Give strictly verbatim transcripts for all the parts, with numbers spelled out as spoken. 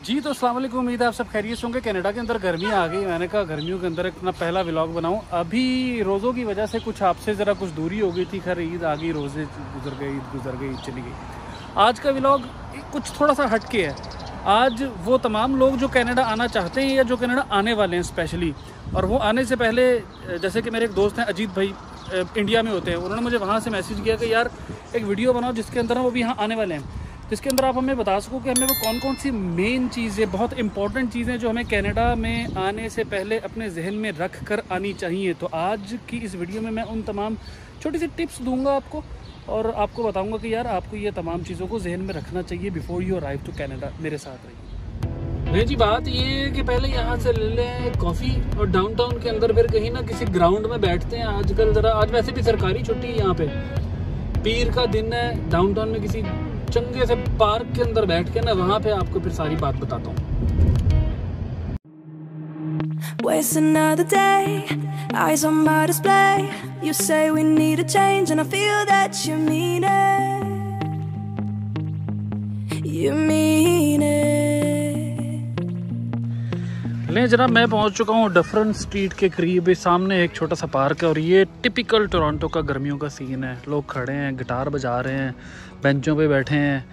जी तो अस्सलाम वालेकुम, उम्मीद है आप सब खैरियत होंगे। कनाडा के अंदर गर्मी आ गई, मैंने कहा गर्मियों के अंदर अपना पहला व्लॉग बनाऊं। अभी रोज़ों की वजह से कुछ आपसे ज़रा कुछ दूरी हो गई थी, खैर ईद आ गई, रोज़े गुजर गई, ईद गुजर गई, ईद चली गई। आज का व्लॉग कुछ थोड़ा सा हटके है। आज वो तमाम लोग जो कनाडा आना चाहते हैं या जो कनाडा आने वाले हैं स्पेशली, और वो आने से पहले, जैसे कि मेरे एक दोस्त हैं अजीत भाई, इंडिया में होते हैं, उन्होंने मुझे वहाँ से मैसेज किया कि यार एक वीडियो बनाओ जिसके अंदर वो भी यहाँ आने वाले हैं, जिसके अंदर आप हमें बता सको कि हमें वो कौन कौन सी मेन चीज़ें, बहुत इंपॉर्टेंट चीज़ें जो हमें कनाडा में आने से पहले अपने जहन में रख कर आनी चाहिए। तो आज की इस वीडियो में मैं उन तमाम छोटी सी टिप्स दूंगा आपको, और आपको बताऊंगा कि यार आपको ये तमाम चीज़ों को जहन में रखना चाहिए before you arrive to Canada. मेरे साथ रहिए। भैया जी, बात ये है कि पहले यहाँ से ले लें कॉफ़ी, और डाउनटाउन के अंदर फिर कहीं ना किसी ग्राउंड में बैठते हैं। आजकल ज़रा, आज वैसे भी सरकारी छुट्टी है, यहाँ पे पीर का दिन है, डाउनटाउन में किसी चंगे से पार्क के अंदर बैठ के ना, वहाँ पे आपको फिर सारी बात बताता हूँ। Waste another day, eyes on my display. You say we need a change and I feel that you mean it. You mean it. ले जनाब, मैं पहुंच चुका हूँ डफरन स्ट्रीट के करीब। सामने एक छोटा सा पार्क है और ये टिपिकल टोरंटो का गर्मियों का सीन है। लोग खड़े हैं, गिटार बजा रहे हैं, बेंचों पे बैठे हैं।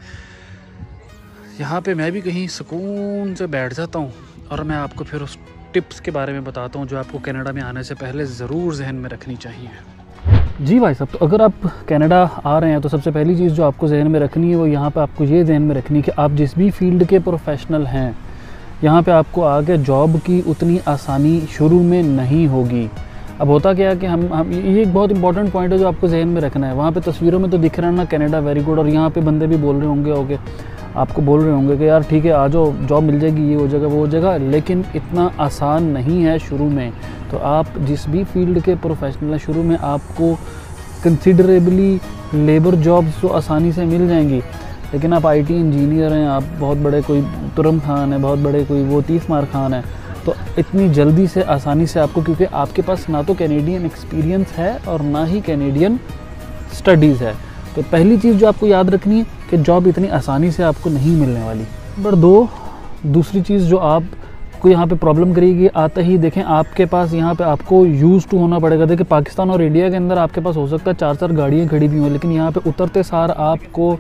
यहाँ पे मैं भी कहीं सुकून से बैठ जाता हूँ और मैं आपको फिर उस टिप्स के बारे में बताता हूँ जो आपको कनाडा में आने से पहले ज़रूर जहन में रखनी चाहिए। जी भाई साहब, तो अगर आप कनाडा आ रहे हैं तो सबसे पहली चीज़ जो आपको जहन में रखनी है वो यहाँ पे आपको ये जहन में रखनी है कि आप जिस भी फील्ड के प्रोफेशनल हैं, यहाँ पे आपको आगे जॉब की उतनी आसानी शुरू में नहीं होगी। अब होता क्या है कि हम हम ये एक बहुत इंपॉर्टेंट पॉइंट है जो आपको जहन में रखना है। वहाँ पे तस्वीरों में तो दिख रहा है ना कनाडा वेरी गुड, और यहाँ पे बंदे भी बोल रहे होंगे होगे आपको बोल रहे होंगे कि यार ठीक है आ जाओ, जॉब मिल जाएगी, ये हो जाएगा, वो हो जाएगा, लेकिन इतना आसान नहीं है शुरू में। तो आप जिस भी फील्ड के प्रोफेशनल हैं, शुरू में आपको कंसिडरेबली लेबर जॉब्स तो आसानी से मिल जाएंगी, लेकिन आप आईटी इंजीनियर हैं, आप बहुत बड़े कोई तुरम खान है, बहुत बड़े कोई वो तीस मार खान है, तो इतनी जल्दी से आसानी से आपको, क्योंकि आपके पास ना तो कैनेडियन एक्सपीरियंस है और ना ही कैनेडियन स्टडीज़ है। तो पहली चीज़ जो आपको याद रखनी है कि जॉब इतनी आसानी से आपको नहीं मिलने वाली। नंबर दो, दूसरी चीज़ जो आपको यहाँ पे प्रॉब्लम करेगी, आते ही देखें आपके पास यहाँ पे आपको यूज़ टू होना पड़ेगा। देखिए पाकिस्तान और इंडिया के अंदर आपके पास हो सकता है चार चार गाड़ियाँ खड़ी भी हों, लेकिन यहाँ पे उतरते सार आपको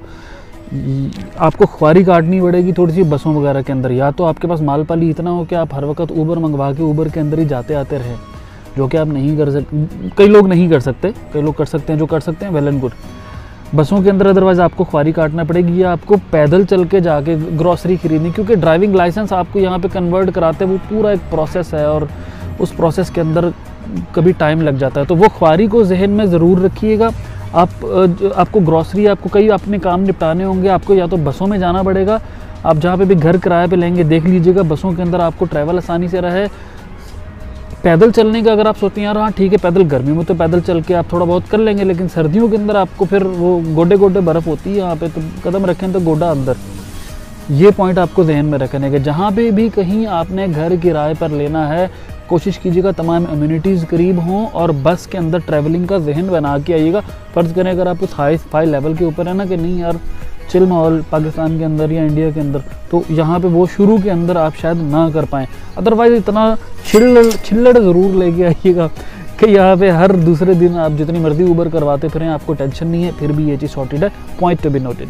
आपको ख्वारी काटनी पड़ेगी थोड़ी सी बसों वगैरह के अंदर। या तो आपके पास माल पाली इतना हो कि आप हर वक्त ऊबर मंगवा के ऊबर के अंदर ही जाते आते रहे, जो कि आप नहीं कर सकते, कई लोग नहीं कर सकते, कई लोग कर सकते हैं, जो कर सकते हैं वेल एंड गुड। बसों के अंदर अदरवाइज़ आपको ख्वारी काटना पड़ेगी, या आपको पैदल चल के जाके ग्रॉसरी खरीदनी, क्योंकि ड्राइविंग लाइसेंस आपको यहाँ पे कन्वर्ट कराते वो पूरा एक प्रोसेस है, और उस प्रोसेस के अंदर कभी टाइम लग जाता है। तो वो ख्वारी को जहन में ज़रूर रखिएगा। आप आपको ग्रॉसरी, आपको कई अपने काम निपटाने होंगे, आपको या तो बसों में जाना पड़ेगा, आप जहाँ पे भी घर किराए पे लेंगे देख लीजिएगा बसों के अंदर आपको ट्रैवल आसानी से रहे। पैदल चलने का अगर आप सोचते हैं यार हाँ ठीक है पैदल, गर्मी में तो पैदल चल के आप थोड़ा बहुत कर लेंगे, लेकिन सर्दियों के अंदर आपको फिर वो गोडे गोडे बर्फ़ होती है यहाँ पे, तो कदम रखें तो गोडा अंदर। ये पॉइंट आपको जहन में रखने के, जहाँ पे भी कहीं आपने घर किराए पर लेना है, कोशिश कीजिएगा तमाम अम्यूनिटीज़ करीब हों, और बस के अंदर ट्रैवलिंग का जहन बना के आइएगा। फ़र्ज़ करें अगर आप उस हाई फाई लेवल के ऊपर है ना कि नहीं यार चिल माहौल पाकिस्तान के अंदर या इंडिया के अंदर, तो यहाँ पे वो शुरू के अंदर आप शायद ना कर पाएँ। अदरवाइज़ इतना छिल्लड़ छिल्लड़ ज़रूर लेके आइएगा कि यहाँ पे हर दूसरे दिन आप जितनी मर्जी ऊबर करवाते फिरें, आपको टेंशन नहीं है, फिर भी ये चीज़ सॉर्टेड है। Point to be noted.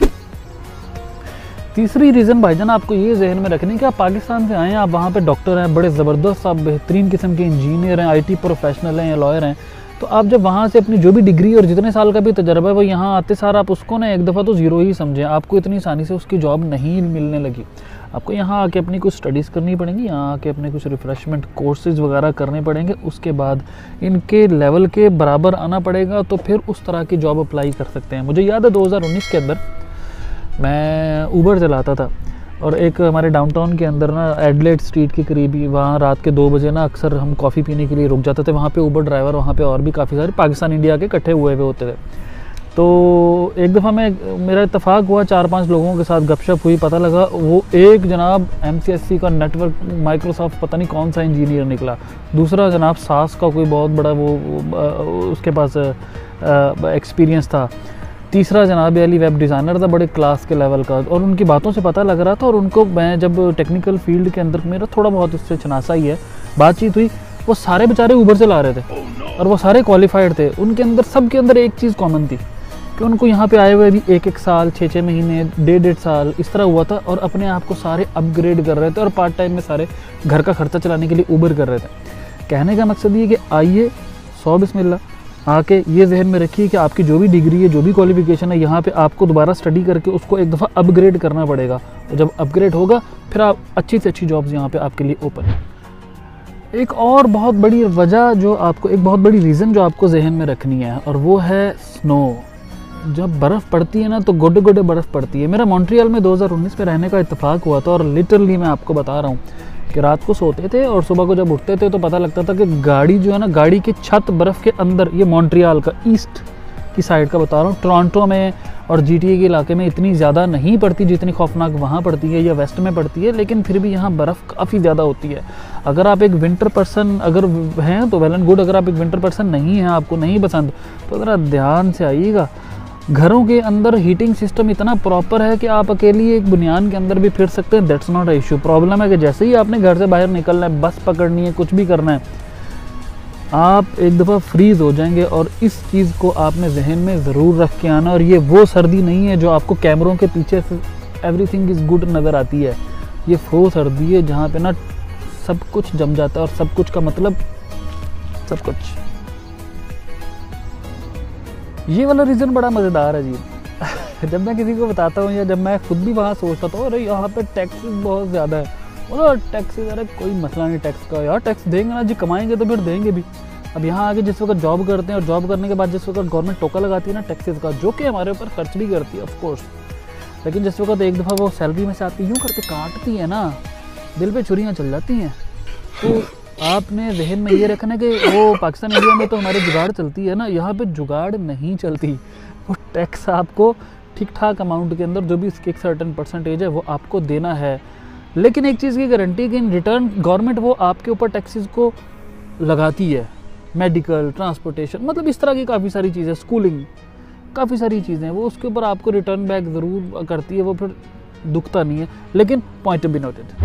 तीसरी रीज़न भाईजान आपको ये जहन में रखनी है कि आप पाकिस्तान से आए हैं, आप वहाँ पे डॉक्टर हैं, बड़े ज़बरदस्त, आप बेहतरीन किस्म के इंजीनियर हैं, आईटी प्रोफेशनल हैं या लॉयर हैं, तो आप जब वहाँ से अपनी जो भी डिग्री और जितने साल का भी तजर्बा है वो यहाँ आते सार आप उसको ना एक दफ़ा तो ज़ीरो ही समझें। आपको इतनी आसानी से उसकी जॉब नहीं मिलने लगी। आपको यहाँ आके अपनी कुछ स्टडीज़ करनी पड़ेंगी, यहाँ आके अपने कुछ रिफ़्रेशमेंट कोर्सेज़ वगैरह करने पड़ेंगे, उसके बाद इनके लेवल के बराबर आना पड़ेगा, तो फिर उस तरह की जॉब अप्लाई कर सकते हैं। मुझे याद है दो हज़ार उन्नीस के अंदर मैं ऊबर चलाता था, और एक हमारे डाउनटाउन के अंदर ना एडलेट स्ट्रीट के करीब ही, वहाँ रात के दो बजे ना अक्सर हम कॉफ़ी पीने के लिए रुक जाते थे। वहाँ पे ऊबर ड्राइवर, वहाँ पे और भी काफ़ी सारे पाकिस्तान इंडिया के इकट्ठे हुए हुए होते थे। तो एक दफ़ा मैं मेरा इत्तेफाक हुआ, चार पांच लोगों के साथ गपशप हुई, पता लगा वो एक जनाब एमसीएससी का नेटवर्क माइक्रोसॉफ्ट पता नहीं कौन सा इंजीनियर निकला, दूसरा जनाब सास का कोई बहुत बड़ा वो उसके पास एक्सपीरियंस था, तीसरा जनाब अली वेब डिज़ाइनर था, बड़े क्लास के लेवल का, और उनकी बातों से पता लग रहा था। और उनको मैं जब टेक्निकल फील्ड के अंदर मेरा थोड़ा बहुत उससे चनासा ही है, बातचीत हुई, वो सारे बेचारे ऊबर से ला रहे थे और वो सारे क्वालिफाइड थे। उनके अंदर सब के अंदर एक चीज़ कॉमन थी कि उनको यहाँ पे आए हुए भी एक एक साल, छः छः महीने, डेढ़ डेढ़ साल इस तरह हुआ था, और अपने आप को सारे अपग्रेड कर रहे थे और पार्ट टाइम में सारे घर का खर्चा चलाने के लिए ऊबर कर रहे थे। कहने का मकसद ये कि आइए सौ बिस्मिल्लाह आके ये जहन में रखिए कि आपकी जो भी डिग्री है, जो भी क्वालिफिकेशन है, यहाँ पे आपको दोबारा स्टडी करके उसको एक दफ़ा अपग्रेड करना पड़ेगा। और जब अपग्रेड होगा फिर आप अच्छी से अच्छी जॉब्स यहाँ पे आपके लिए ओपन है। एक और बहुत बड़ी वजह जो आपको, एक बहुत बड़ी रीज़न जो आपको जहन में रखनी है, और वो है स्नो। जब बर्फ़ पड़ती है ना तो गोडे गोडे बर्फ़ पड़ती है। मेरा मॉन्ट्रियल में दो हज़ार उन्नीस में रहने का इत्तेफाक हुआ था, और लिटरली मैं आपको बता रहा हूँ कि रात को सोते थे और सुबह को जब उठते थे तो पता लगता था कि गाड़ी जो है ना, गाड़ी की छत बर्फ़ के अंदर, ये मॉन्ट्रियल का ईस्ट की साइड का बता रहा हूँ, टोरंटो में और जीटीए के इलाके में इतनी ज़्यादा नहीं पड़ती जितनी खौफनाक वहाँ पड़ती है या वेस्ट में पड़ती है, लेकिन फिर भी यहाँ बर्फ़ काफ़ी ज़्यादा होती है। अगर आप एक विंटर पर्सन अगर हैं तो वेल एंड गुड, अगर आप एक विंटर पर्सन नहीं हैं, आपको नहीं पसंद, तो ज़रा ध्यान से आइएगा। घरों के अंदर हीटिंग सिस्टम इतना प्रॉपर है कि आप अकेली एक बुनियान के अंदर भी फिर सकते हैं, that's not a issue. Problem है कि जैसे ही आपने घर से बाहर निकलना है, बस पकड़नी है, कुछ भी करना है, आप एक दफ़ा फ्रीज़ हो जाएंगे। और इस चीज़ को आपने जहन में ज़रूर रख के आना। और ये वो सर्दी नहीं है जो आपको कैमरों के पीछे से एवरीथिंग इज़ गुड नज़र आती है। ये वो सर्दी है जहाँ पे ना सब कुछ जम जाता है, और सब कुछ का मतलब सब कुछ। ये वाला रीज़न बड़ा मज़ेदार है जी। जब मैं किसी को बताता हूँ या जब मैं खुद भी वहाँ सोचता था, अरे यहाँ पे टैक्सेस बहुत ज़्यादा है, बोलो टैक्सेस, अरे कोई मसला नहीं टैक्स का यार, टैक्स देंगे ना जी, कमाएंगे तो फिर देंगे भी। अब यहाँ आके जिस वक्त जॉब करते हैं और जॉब करने के बाद जिस वक्त गवर्नमेंट टोका लगाती है ना टैक्सेस का, जो कि हमारे ऊपर खर्च भी करती है ऑफ कोर्स, लेकिन जिस वक्त एक दफ़ा वो सैलरी में से आपकी यूँ करके काटती है ना, दिल पे छुरियाँ चल जाती हैं। तो आपने जहन में ये रखना कि वो पाकिस्तान इंडिया में तो हमारे जुगाड़ चलती है ना, यहाँ पे जुगाड़ नहीं चलती। वो टैक्स आपको ठीक ठाक अमाउंट के अंदर, जो भी इसकी एक सर्टेन परसेंटेज है, वो आपको देना है। लेकिन एक चीज़ की गारंटी कि इन रिटर्न गवर्नमेंट वो आपके ऊपर टैक्सेस को लगाती है। मेडिकल, ट्रांसपोर्टेशन, मतलब इस तरह की काफ़ी सारी चीज़ें, स्कूलिंग, काफ़ी सारी चीज़ें, वो उसके ऊपर आपको रिटर्न बैक ज़रूर करती है। वो फिर दुखता नहीं है, लेकिन पॉइंट बी नोटेड।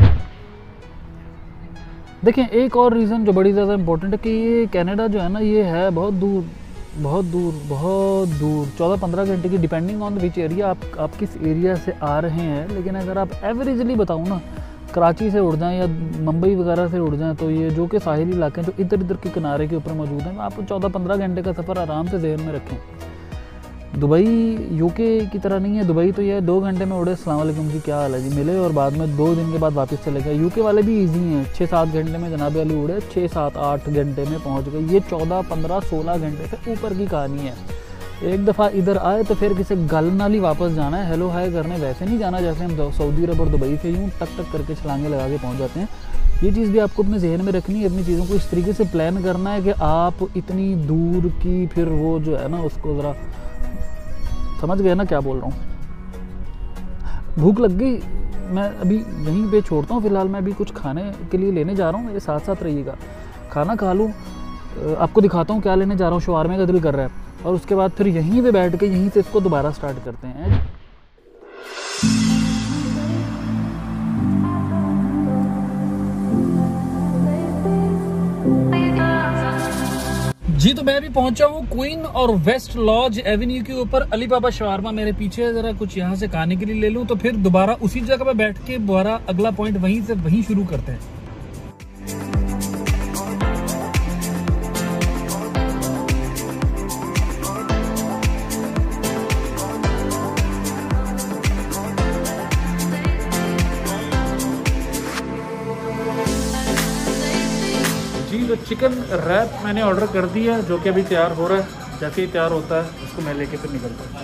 देखें, एक और रीज़न जो बड़ी ज़्यादा इंपॉर्टेंट है कि ये कनाडा जो है ना, ये है बहुत दूर, बहुत दूर, बहुत दूर, चौदह पंद्रह घंटे की, डिपेंडिंग ऑन विच एरिया आप आप किस एरिया से आ रहे हैं। लेकिन अगर आप एवरेजली बताऊँ ना, कराची से उड़ जाएँ या मुंबई वगैरह से उड़ जाएँ, तो ये जो कि साहिली इलाके हैं जो इधर इधर के किनारे के ऊपर मौजूद हैं, आप चौदह पंद्रह घंटे का सफ़र आराम से जहन में रखें। दुबई यूके की तरह नहीं है। दुबई तो ये दो घंटे में उड़े, अस्सलाम वालेकुम जी क्या हाल है जी, मिले और बाद में दो दिन के बाद वापस चले गए। यूके वाले भी इजी हैं, छः सात घंटे में जनाब वाली उड़े, छः सात आठ घंटे में पहुंच गए। ये चौदह पंद्रह सोलह घंटे से ऊपर की कहानी है। एक दफ़ा इधर आए तो फिर किसी गल नाल ही वापस जाना है, हेलो हाय करने वैसे नहीं जाना जैसे हम सऊदी अरब और दुबई से यूँ टक टक करके छलांगे लगा के पहुँच जाते हैं। ये चीज़ भी आपको अपने जहन में रखनी है, अपनी चीज़ों को इस तरीके से प्लान करना है कि आप इतनी दूर की फिर वो जो है ना उसको ज़रा समझ गए ना क्या बोल रहा हूँ। भूख लग गई, मैं अभी यहीं पे छोड़ता हूँ फ़िलहाल। मैं अभी कुछ खाने के लिए लेने जा रहा हूँ, मेरे साथ साथ रहिएगा, खाना खा लूँ, आपको दिखाता हूँ क्या लेने जा रहा हूँ। शवारमे का दिल कर रहा है, और उसके बाद फिर यहीं पे बैठ के यहीं से इसको दोबारा स्टार्ट करते हैं। जी तो मैं भी पहुंचा हूँ क्वीन और वेस्ट लॉज एवेन्यू के ऊपर। अली बाबा शवारमा मेरे पीछे, जरा कुछ यहाँ से खाने के लिए ले लूँ, तो फिर दोबारा उसी जगह पे बैठ के दोबारा अगला पॉइंट वहीं से वहीं शुरू करते हैं। तो चिकन रैप मैंने ऑर्डर कर दिया, जो कि अभी तैयार हो रहा है। जैसे ही तैयार होता है उसको मैं लेके फिर निकलता हूँ।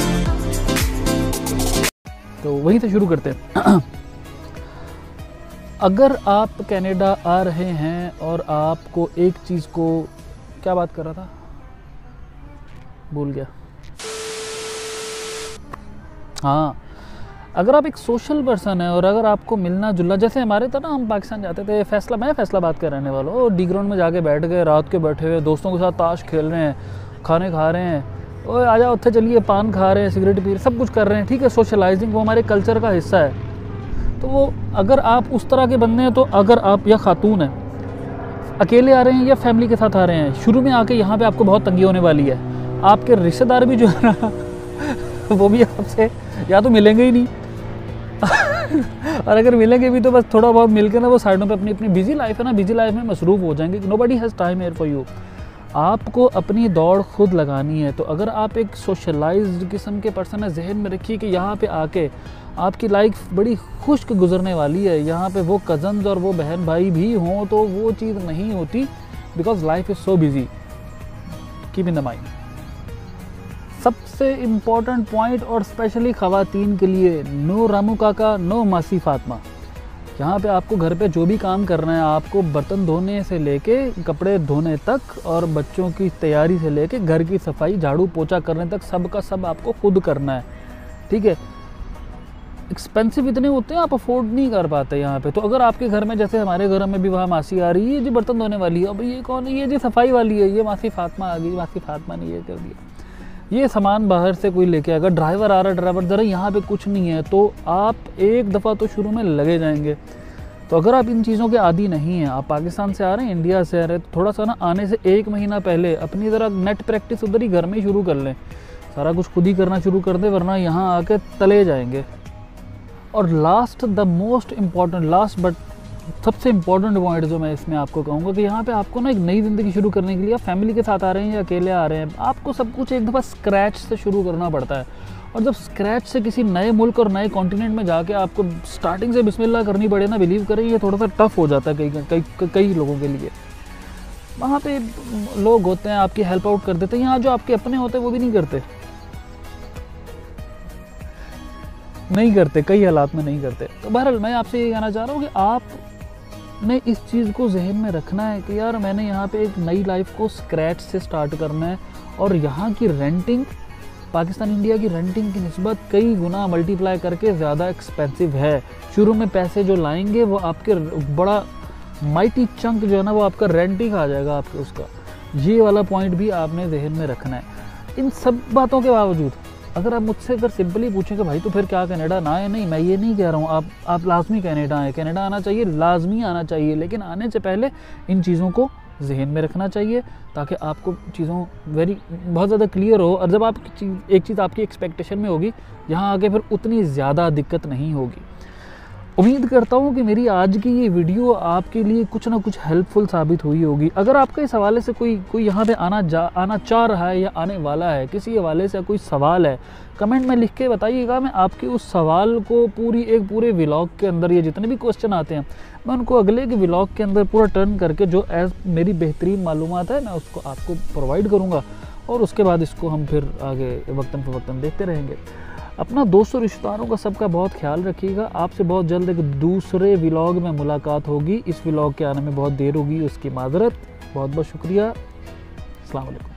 तो वहीं से शुरू करते हैं। अगर आप कनाडा आ रहे हैं और आपको एक चीज़ को, क्या बात कर रहा था, भूल गया। हाँ, अगर आप एक सोशल पर्सन है और अगर आपको मिलना जुलना, जैसे हमारे था ना, हम पाकिस्तान जाते थे, फैसला मैं फैसलाबाद का रहने वाला हूँ, डी ग्राउंड में जाके बैठ गए, रात के बैठे हुए दोस्तों के साथ ताश खेल रहे हैं, खाने खा रहे हैं, ओए आ जाओ उत्थे चलिए, पान खा रहे हैं, सिगरेट पी रहे, सब कुछ कर रहे हैं, ठीक है, सोशलाइजिंग वो हमारे कल्चर का हिस्सा है। तो वो अगर आप उस तरह के बंदे हैं, तो अगर आप या खातून हैं, अकेले आ रहे हैं या फैमिली के साथ आ रहे हैं, शुरू में आके यहाँ पे आपको बहुत तंगी होने वाली है। आपके रिश्तेदार भी जो है ना वो भी आपसे या तो मिलेंगे ही नहीं और अगर मिलेंगे भी तो बस थोड़ा बहुत मिल के ना वो साइडों पे अपनी अपनी बिजी लाइफ है ना, बिजी लाइफ में मसरूफ़ हो जाएंगे। Nobody has time here for you. आपको अपनी दौड़ खुद लगानी है। तो अगर आप एक सोशलाइज्ड किस्म के पर्सन है, जहन में रखिए कि यहाँ पे आके आपकी लाइफ बड़ी खुश्क गुजरने वाली है। यहाँ पे वो कज़न्स और वो बहन भाई भी हों तो वो चीज़ नहीं होती, because life is so busy. Keep in the mind. सबसे इम्पॉर्टेंट पॉइंट और स्पेशली ख़वातीन के लिए, नो रामू काका, नो मासी फातिमा। यहाँ पे आपको घर पे जो भी काम करना है, आपको बर्तन धोने से लेके कपड़े धोने तक और बच्चों की तैयारी से लेके घर की सफाई, झाड़ू पोछा करने तक, सब का सब आपको खुद करना है, ठीक है। एक्सपेंसिव इतने होते हैं, आप अफोर्ड नहीं कर पाते यहाँ पे। तो अगर आपके घर में, जैसे हमारे घर में भी वहाँ मासी आ रही है जी बर्तन धोने वाली है, अब ये कौन है, ये जी सफाई वाली है, ये मासी फातिमा आ गई, मासी फातिमा ने ये कर दिया, ये सामान बाहर से कोई लेके आएगा, ड्राइवर आ रहा है, ड्राइवर दे रहा है, यहाँ पे कुछ नहीं है, तो आप एक दफ़ा तो शुरू में लगे जाएंगे। तो अगर आप इन चीज़ों के आदी नहीं हैं, आप पाकिस्तान से आ रहे हैं, इंडिया से आ रहे हैं, तो थोड़ा सा ना आने से एक महीना पहले अपनी ज़रा नेट प्रैक्टिस उधर ही घर में ही शुरू कर लें, सारा कुछ खुद ही करना शुरू कर दें, वरना यहाँ आके तले जाएंगे। और last the most important, last but सबसे इम्पॉर्टेंट पॉइंट जो मैं इसमें आपको कहूँगा कि यहाँ पे आपको ना एक नई ज़िंदगी शुरू करने के लिए, आप फैमिली के साथ आ रहे हैं या अकेले आ रहे हैं, आपको सब कुछ एक दफ़ा स्क्रैच से शुरू करना पड़ता है। और जब स्क्रैच से किसी नए मुल्क और नए कॉन्टिनेंट में जाके आपको स्टार्टिंग से बिस्मिल्लाह करनी पड़े ना, बिलीव करें ये थोड़ा सा टफ हो जाता है कई कई कई लोगों के लिए। वहाँ पे लोग होते हैं आपकी हेल्प आउट कर देते हैं, यहाँ जो आपके अपने होते हैं वो भी नहीं करते नहीं करते कई हालात में नहीं करते। तो बहरहाल मैं आपसे ये कहना चाह रहा हूँ कि आप ने इस चीज़ को जहन में रखना है कि यार मैंने यहाँ पे एक नई लाइफ को स्क्रैच से स्टार्ट करना है। और यहाँ की रेंटिंग पाकिस्तान इंडिया की रेंटिंग की निस्बत कई गुना मल्टीप्लाई करके ज़्यादा एक्सपेंसिव है। शुरू में पैसे जो लाएंगे वो आपके बड़ा माइटी चंक जो है ना वो आपका रेंट ही खा जाएगा आपके उसका। ये वाला पॉइंट भी आपने जहन में रखना है। इन सब बातों के बावजूद अगर आप मुझसे अगर सिंपली पूछें कि भाई तो फिर क्या कनाडा ना है, नहीं मैं ये नहीं कह रहा हूँ, आप आप लाजमी कनाडा आए, कनाडा आना चाहिए, लाजमी आना चाहिए, लेकिन आने से पहले इन चीज़ों को जहन में रखना चाहिए ताकि आपको चीज़ों वेरी बहुत ज़्यादा क्लियर हो। और जब आप चीज़ एक चीज़ आपकी एक्सपेक्टेशन में होगी, यहाँ आके फिर उतनी ज़्यादा दिक्कत नहीं होगी। उम्मीद करता हूँ कि मेरी आज की ये वीडियो आपके लिए कुछ ना कुछ हेल्पफुल साबित हुई होगी। अगर आपका इस हवाले से कोई कोई यहाँ पे आना जा आना चाह रहा है या आने वाला है, किसी हवाले से कोई सवाल है, कमेंट में लिख के बताइएगा। मैं आपके उस सवाल को पूरी एक पूरे व्लॉग के अंदर, ये जितने भी क्वेश्चन आते हैं मैं उनको अगले के व्लॉग के अंदर पूरा टर्न करके जो एज मेरी बेहतरीन मालूमात है मैं उसको आपको प्रोवाइड करूँगा। और उसके बाद इसको हम फिर आगे वक्तन फ़वक्तन देखते रहेंगे। अपना दोस्तों रिश्तेदारों का सबका बहुत ख्याल रखिएगा। आपसे बहुत जल्द एक दूसरे व्लॉग में मुलाकात होगी। इस व्लॉग के आने में बहुत देर होगी, उसकी माजरत। बहुत बहुत शुक्रिया। अस्सलाम वालेकुम।